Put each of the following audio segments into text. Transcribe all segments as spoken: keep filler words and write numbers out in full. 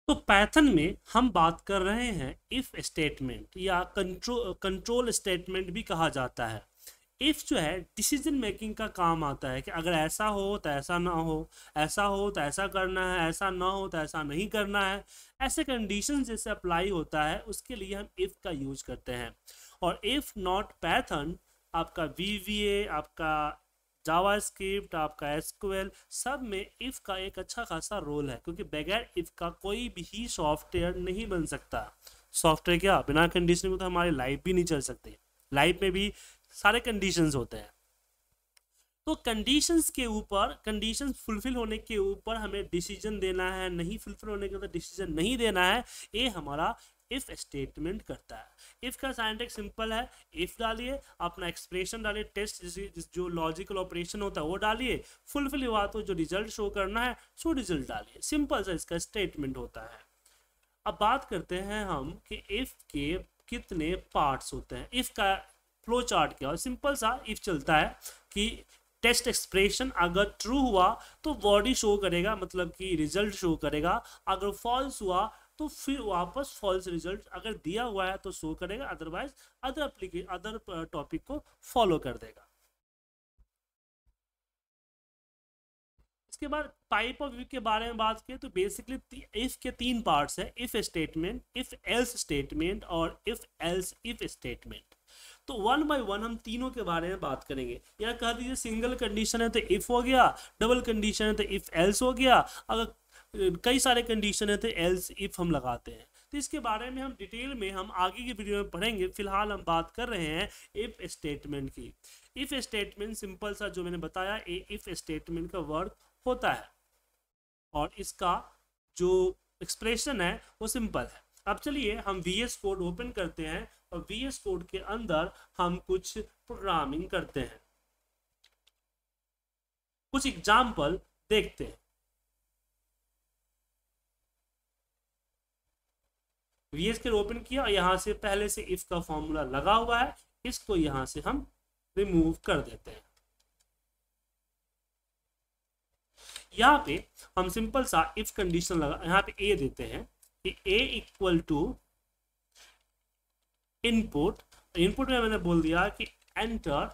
तो पाइथन में हम बात कर रहे हैं इफ स्टेटमेंट या कंट्रोल कंट्रोल स्टेटमेंट भी कहा जाता है। इफ जो है डिसीजन मेकिंग का काम आता है कि अगर ऐसा हो तो ऐसा ना हो, ऐसा हो तो ऐसा करना है, ऐसा ना हो तो ऐसा नहीं करना है। ऐसे कंडीशन जैसे अप्लाई होता है उसके लिए हम इफ का यूज करते हैं। और इफ नॉट पाइथन, आपका वीवीए, आपका जावास्क्रिप्ट, आपका एसक्यूएल, सब में इफ का एक अच्छा खासा रोल है, क्योंकि बगैर इफ का कोई भी सॉफ्टवेयर नहीं बन सकता। सॉफ्टवेयर क्या, बिना कंडीशन में तो हमारी लाइफ भी नहीं चल सकती। लाइफ में भी सारे कंडीशंस होते हैं। तो कंडीशंस के ऊपर, कंडीशंस फुलफिल होने के ऊपर हमें डिसीजन देना है, नहीं फुलफिल होने के ऊपर डिसीजन नहीं देना है, ये हमारा इफ स्टेटमेंट करता है। इफ का सिंटैक्स सिंपल है, इफ डालिए, अपना एक्सप्रेशन डालिए, टेस्ट जिस जो लॉजिकल ऑपरेशन होता है वो डालिए, फुलफिल हुआ तो जो रिजल्ट शो करना है सो रिजल्ट डालिए। सिंपल सा इसका स्टेटमेंट होता है। अब बात करते हैं हम कि इफ के कितने पार्ट्स होते हैं। इफ का फ्लो चार्ट क्या है? सिंपल सा इफ चलता है कि टेस्ट एक्सप्रेशन अगर ट्रू हुआ तो बॉडी शो करेगा, मतलब कि रिजल्ट शो करेगा। अगर फॉल्स हुआ तो फिर वापस फॉल्स रिजल्ट, अगर दिया हुआ है तो शो करेगा, otherwise other application other topic को फॉलो कर देगा। इसके बाद टाइप ऑफ इफ के बारे में बात करें तो बेसिकली इफ के तीन पार्ट्स है, if statement, if else statement और इफ एल्स इफ स्टेटमेंट। तो वन बाय वन हम तीनों के बारे में बात करेंगे। या कह दीजिए सिंगल कंडीशन है तो इफ हो गया, डबल कंडीशन है तो इफ एल्स हो गया, अगर कई सारे कंडीशन है तो एल्स इफ हम लगाते हैं। तो इसके बारे में हम डिटेल में हम आगे की वीडियो में पढ़ेंगे। फिलहाल हम बात कर रहे हैं इफ स्टेटमेंट की। इफ स्टेटमेंट सिंपल सा जो मैंने बताया, ए इफ स्टेटमेंट का वर्क होता है और इसका जो एक्सप्रेशन है वो सिंपल है। अब चलिए हम वी एस कोड ओपन करते हैं और वी एस कोड के अंदर हम कुछ प्रोग्रामिंग करते हैं, कुछ एग्जाम्पल देखते हैं। वी एस कोड ओपन किया और यहाँ से पहले से इफ का फॉर्मूला लगा हुआ है, इसको यहाँ से हम रिमूव कर देते हैं। यहाँ पे हम सिंपल सा इफ कंडीशन लगा, यहाँ पे ए देते हैं कि A equal to input. Input में मैंने बोल दिया कि एंटर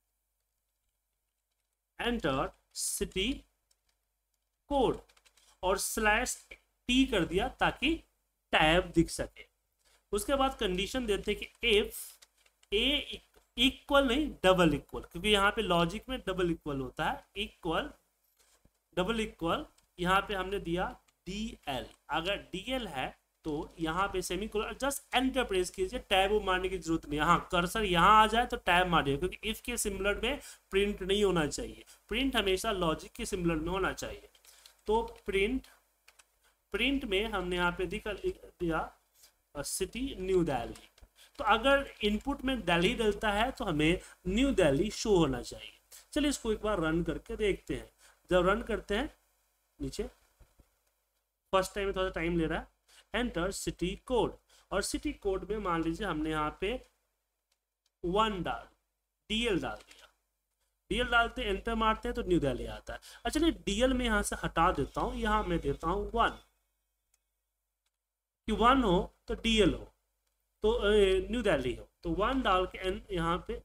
एंटर सिटी कोड और स्लैश टी कर दिया ताकि टैब दिख सके। उसके बाद कंडीशन देते हैं कि इफ ए इक्वल नहीं डबल इक्वल, क्योंकि यहाँ पे लॉजिक में डबल इक्वल होता है, इक्वल डबल इक्वल, यहाँ पे हमने दिया डी एल। अगर डी एल है तो यहाँ पे सेमीकोलन, जस्ट एंटर प्रेस कीजिए, टैब मारने की जरूरत नहीं। हाँ, कर्सर यहाँ आ जाए तो टैब मारिए, क्योंकि इफ के सिमिलर में प्रिंट नहीं होना चाहिए, प्रिंट हमेशा लॉजिक के सिमिलर में होना चाहिए। तो प्रिंट प्रिंट में हमने यहाँ पे दिखा दिया सिटी न्यू दिल्ली। तो अगर इनपुट में दिल्ली डलता है तो हमें न्यू दिल्ली शो होना चाहिए। चलिए इसको एक बार रन करके देखते हैं। जब रन करते हैं, नीचे फर्स्ट टाइम में थोड़ा टाइम ले रहा है, एंटर सिटी कोड, और सिटी कोड में मान लीजिए हमने यहाँ पे वन डाल डीएल डाल दिया। डीएल डालते एंटर मारते हैं तो न्यू दिल्ली आता है। अच्छा नहीं, डीएल में यहाँ से हटा देता हूँ, यहाँ मैं देता हूँ वन, कि वन हो तो डीएल हो, तो न्यू दिल्ली हो। तो वन डाल के यहाँ पे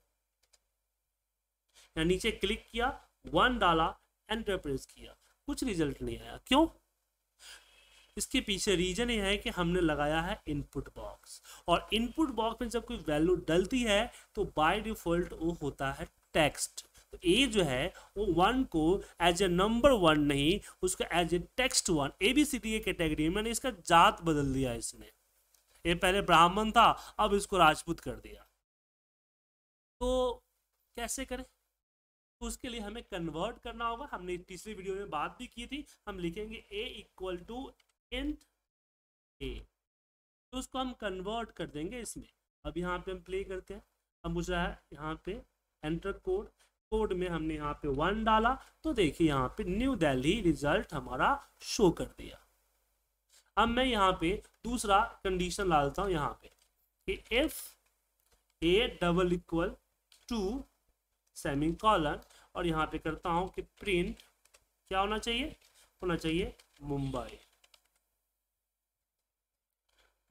यहाँ नीचे क्लिक किया, वन डाला, एंटर प्रेस किया, कुछ रिजल्ट नहीं आया। क्यों? इसके पीछे रीजन ये है कि हमने लगाया है इनपुट बॉक्स, और इनपुट बॉक्स में जब कोई वैल्यू डलती है तो बाय डिफॉल्ट वो होता है टेक्स्ट। तो ए जो है वो वन को एज ए नंबर वन नहीं, उसको as a text one, A B C D category में। मैंने इसका जात बदल दिया, इसने ये पहले ब्राह्मण था, अब इसको राजपूत कर दिया। तो कैसे करें? तो उसके लिए हमें कन्वर्ट करना होगा। हमने तीसरी वीडियो में बात भी की थी। हम लिखेंगे a equal to int A, तो उसको हम कन्वर्ट कर देंगे इसमें। अब यहाँ पे हम प्ले करते हैं। अब मुझे है यहाँ पे एंटर कोड, कोड में हमने यहाँ पे वन डाला तो देखिए यहाँ पे न्यू दिल्ली रिजल्ट हमारा शो कर दिया। अब मैं यहाँ पे दूसरा कंडीशन डालता हूँ यहाँ पे कि if A double equal to semicolon, और यहाँ पे करता हूँ कि प्रिंट क्या होना चाहिए, होना चाहिए मुंबई।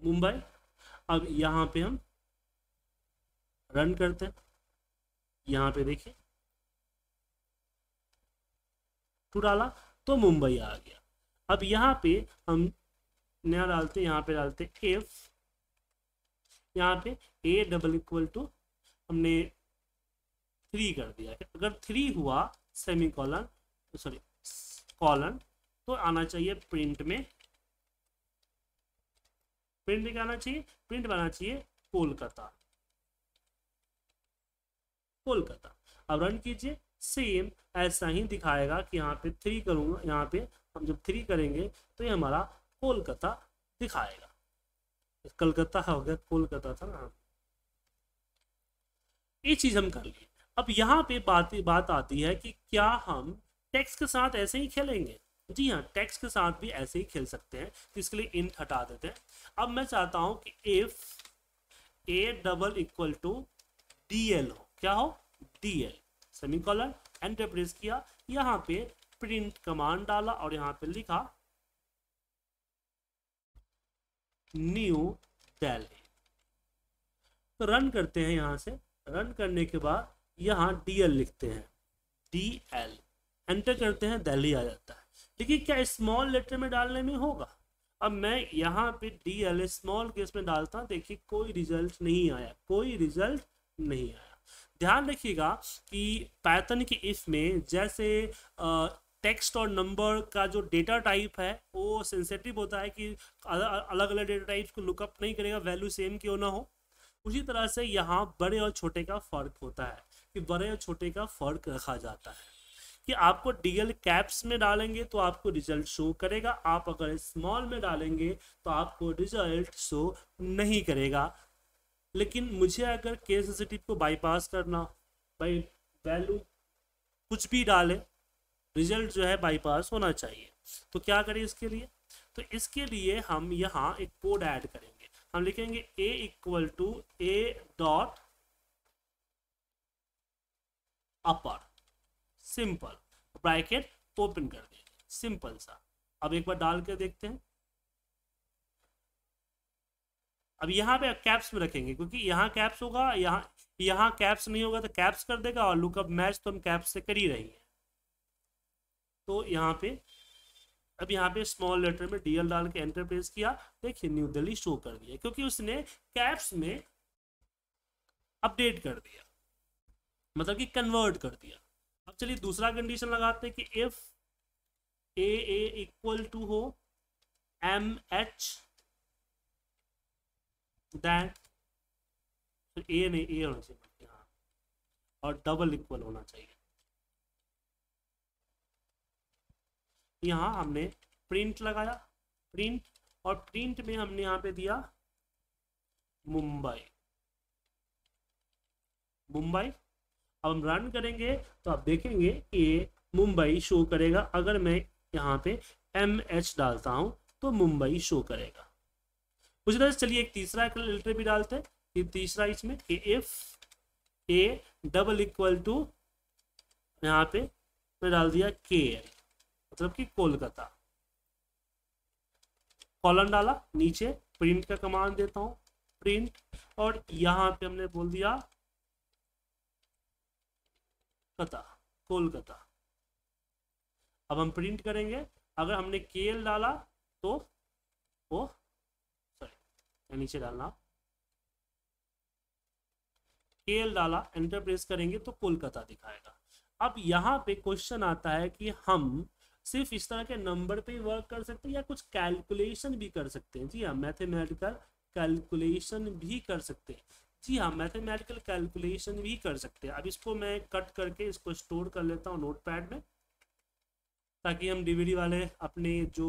मुंबई। अब यहाँ पे हम रन करते हैं, यहाँ पे देखिए टू डाला तो मुंबई आ गया। अब यहाँ पे हम नया डालते, यहाँ पे डालते इफ, यहाँ पे ए डबल इक्वल टू हमने थ्री कर दिया। अगर थ्री हुआ सेमी कॉलन सॉरी कॉलन तो आना चाहिए प्रिंट में, प्रिंट में क्या आना चाहिए, प्रिंट बनाना चाहिए कोलकाता, कोलकाता। अब रन कीजिए, सेम ऐसा ही दिखाएगा कि यहाँ पे थ्री करूंगा, यहाँ पे हम जब थ्री करेंगे तो ये हमारा कोलकाता दिखाएगा। कलकत्ता हो गया, कोलकाता था ना, ये चीज हम कर लिए। अब यहाँ पे बात बात आती है कि क्या हम टेक्स्ट के साथ ऐसे ही खेलेंगे। जी हाँ, टेक्स्ट के साथ भी ऐसे ही खेल सकते हैं, तो इसके लिए इंट हटा देते हैं। अब मैं चाहता हूं कि if A double equal to D L हो, क्या हो, D L semicolon, enter press किया, यहाँ पे प्रिंट कमांड डाला और यहाँ पे लिखा न्यू दिल्ली। तो रन करते हैं, यहाँ से रन करने के बाद यहाँ डीएल लिखते हैं, डीएल एंटर करते हैं, दिल्ली आ जाता है। लेकिन क्या स्मॉल लेटर में डालने में होगा। अब मैं यहाँ पे डीएल स्मॉल केस में डालता हूँ, देखिए कोई रिजल्ट नहीं आया, कोई रिजल्ट नहीं आया। ध्यान रखिएगा कि पाइथन के इफ में जैसे टेक्स्ट और नंबर का जो डेटा टाइप है वो सेंसिटिव होता है कि अलग अलग डेटा टाइप्स को लुकअप नहीं करेगा, वैल्यू सेम क्यों ना हो। उसी तरह से यहाँ बड़े और छोटे का फर्क होता है कि बड़े और छोटे का फर्क रखा जाता है कि आपको डीएल कैप्स में डालेंगे तो आपको रिजल्ट शो करेगा, आप अगर स्मॉल में डालेंगे तो आपको रिजल्ट शो नहीं करेगा। लेकिन मुझे अगर केस सेंसिटिव को बाईपास करना, भाई वैल्यू कुछ भी डाले रिजल्ट जो है बाईपास होना चाहिए, तो क्या करें इसके लिए, तो इसके लिए हम यहाँ एक कोड ऐड करेंगे। हम लिखेंगे a equal to A dot upper, simple bracket open कर देंगे, सिंपल सा। अब एक बार डाल के देखते हैं। अब यहाँ पे कैप्स में रखेंगे क्योंकि यहाँ कैप्स होगा, यहाँ यहाँ कैप्स नहीं होगा तो कैप्स कर देगा, और लुकअप मैच तो हम कैप्स से कर ही रही हैं। तो यहाँ पे अब यहाँ पे स्मॉल लेटर में डीएल डाल के एंटर प्रेस किया, देखिए न्यू दिल्ली शो कर दिया क्योंकि उसने कैप्स में अपडेट कर दिया, मतलब कि कन्वर्ट कर दिया। अब चलिए दूसरा कंडीशन लगाते हैं कि if A A equal to हो एम एच देन, तो ए नहीं ए होना चाहिए यहाँ, और डबल इक्वल होना चाहिए। यहाँ हमने प्रिंट लगाया, प्रिंट, और प्रिंट में हमने यहाँ पे दिया मुंबई, मुंबई। अब हम रन करेंगे तो आप देखेंगे ये मुंबई शो करेगा। अगर मैं यहाँ पे एम एच डालता हूँ तो मुंबई शो करेगा। उसी तरह से चलिए एक तीसरा लेटर भी डालते हैं, ये तीसरा इसमें if A double equal to, यहाँ पे मैं डाल दिया के एल, मतलब कि कोलकाता, कॉलन डाला, नीचे प्रिंट का कमांड देता हूं, प्रिंट, और यहां पे हमने बोल दिया कता, कोलकाता। अब हम प्रिंट करेंगे, अगर हमने केएल डाला तो वो सॉरी नीचे डालना, केएल डाला एंटर प्रेस करेंगे तो कोलकाता दिखाएगा। अब यहाँ पे क्वेश्चन आता है कि हम सिर्फ इस तरह के नंबर पे ही वर्क कर सकते हैं या कुछ कैलकुलेशन भी कर सकते हैं। जी हाँ, मैथमेटिकल कैलकुलेशन भी कर सकते हैं। जी हाँ, मैथमेटिकल कैलकुलेशन भी कर सकते हैं। अब इसको मैं कट करके इसको स्टोर कर लेता हूँ नोटपैड में, ताकि हम डीवीडी वाले अपने जो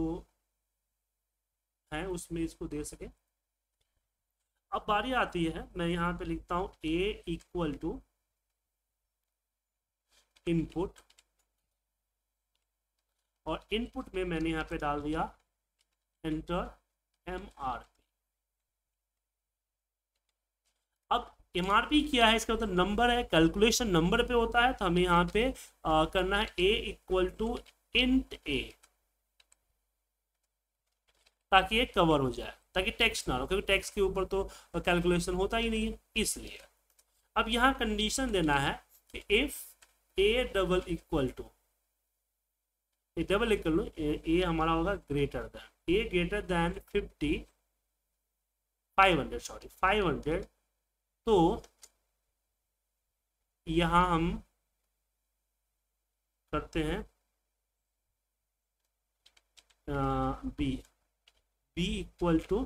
हैं उसमें इसको दे सके। अब बारी आती है, मैं यहाँ पे लिखता हूँ ए इक्वल टू इनपुट, और इनपुट में मैंने यहाँ पे डाल दिया एंटर एम आर पी। अब एम आर पी क्या है, इसका मतलब नंबर है, कैलकुलेशन नंबर पे होता है, तो हमें यहाँ पे आ, करना है A equal to int A, ताकि ये कवर हो जाए। ताकि टैक्स ना हो, क्योंकि टैक्स के ऊपर तो कैलकुलेशन होता ही नहीं है इसलिए। अब यहाँ कंडीशन देना है कि if A double equal to A double equal to A हमारा होगा greater than A greater than fifty five hundred sorry five hundred, तो यहाँ हम करते हैं B B equal to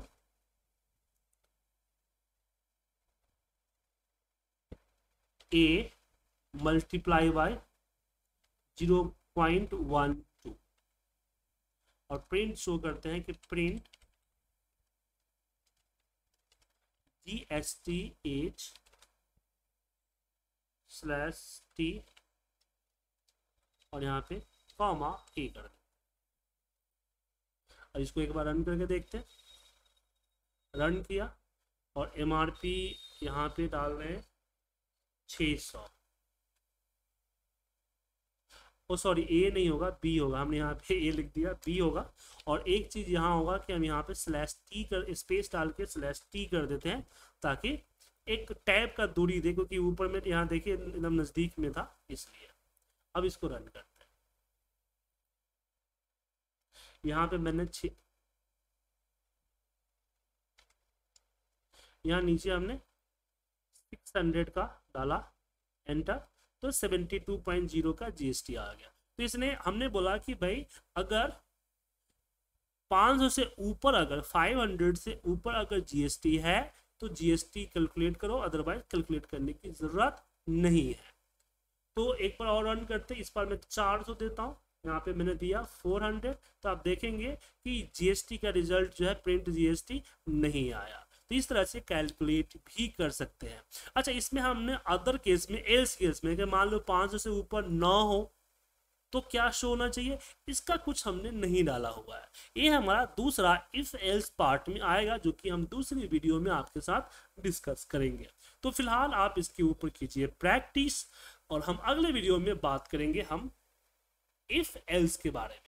A multiply by zero point one two, और print show करते हैं कि print G S T H slash T और यहाँ पे कॉमा ए कर दें। और इसको एक बार रन करके देखते हैं। रन किया और एम आर पी यहाँ पे डाल रहे हैं छः सौ, ओ सॉरी ए नहीं होगा बी होगा, हमने यहाँ पे ए लिख दिया, बी होगा। और एक चीज़ यहाँ होगा कि हम यहाँ पे स्लैश टी कर स्पेस डाल के स्लैश टी कर देते हैं ताकि एक टैब का दूरी दे, क्योंकि ऊपर में यहाँ देखिए एकदम नज़दीक में था इसलिए। अब इसको रन करते हैं। यहाँ पे मैंने छ यहाँ नीचे हमने सिक्स हंड्रेड का डाला एंटर, तो सेवेंटी टू पॉइंट जीरो का जीएसटी आ गया। तो इसने हमने बोला कि भाई अगर पाँच सौ से ऊपर अगर फाइव हंड्रेड से ऊपर अगर जीएसटी है तो जीएसटी कैलकुलेट करो, अदरवाइज कैलकुलेट करने की जरूरत नहीं है। तो एक बार और रन करते, इस बार मैं चार सौ देता हूँ, यहाँ पे मैंने दिया फोर हंड्रेड, तो आप देखेंगे कि जीएसटी का रिजल्ट जो है प्रिंट जीएसटी नहीं आया। तो इस तरह से कैलकुलेट भी कर सकते हैं। अच्छा, इसमें हमने अदर केस में एल्स केस में कि मान लो पाँच सौ से ऊपर ना हो तो क्या शो होना चाहिए, इसका कुछ हमने नहीं डाला हुआ है। ये हमारा दूसरा इफ एल्स पार्ट में आएगा जो कि हम दूसरी वीडियो में आपके साथ डिस्कस करेंगे। तो फिलहाल आप इसके ऊपर कीजिए प्रैक्टिस और हम अगले वीडियो में बात करेंगे हम इफ एल्स के बारे में।